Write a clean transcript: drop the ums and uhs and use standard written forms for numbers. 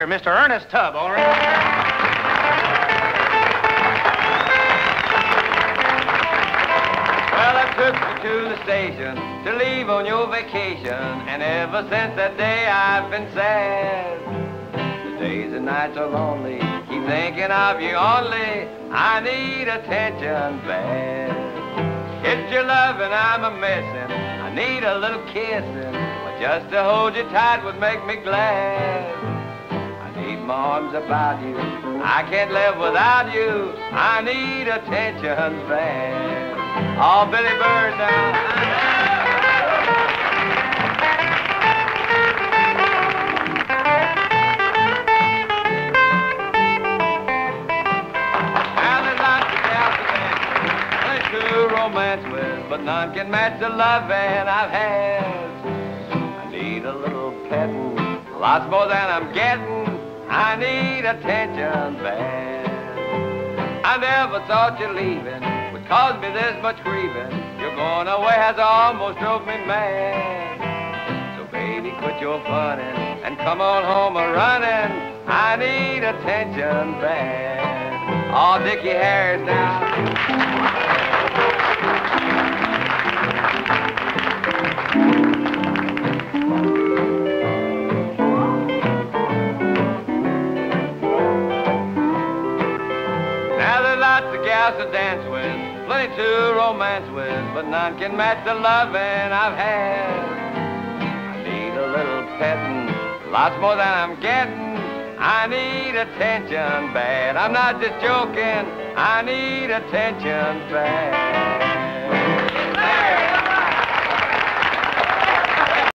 Mr. Ernest Tubb, all right? Well, I took you to the station to leave on your vacation, and ever since that day I've been sad. The days and nights are lonely, keep thinking of you only. I need attention bad. It's your loving I'm a-missing, I need a little kissing, but just to hold you tight would make me glad. I need my arms about you, I can't live without you. I need attention bad. Oh, Billy Bird now. Now there's lots of gals to dance with, plenty to romance with, but none can match the loving I've had. I need a little petting, lots more than I'm getting. I need attention bad. I never thought you leaving would cause me this much grieving. You're going away has almost drove me mad. So baby, quit your funning and come on home a-running. I need attention bad. Oh, Dickie Harris now. Lots of gals to dance with, plenty to romance with, but none can match the loving I've had. I need a little petting, lots more than I'm getting. I need attention bad. I'm not just joking, I need attention bad.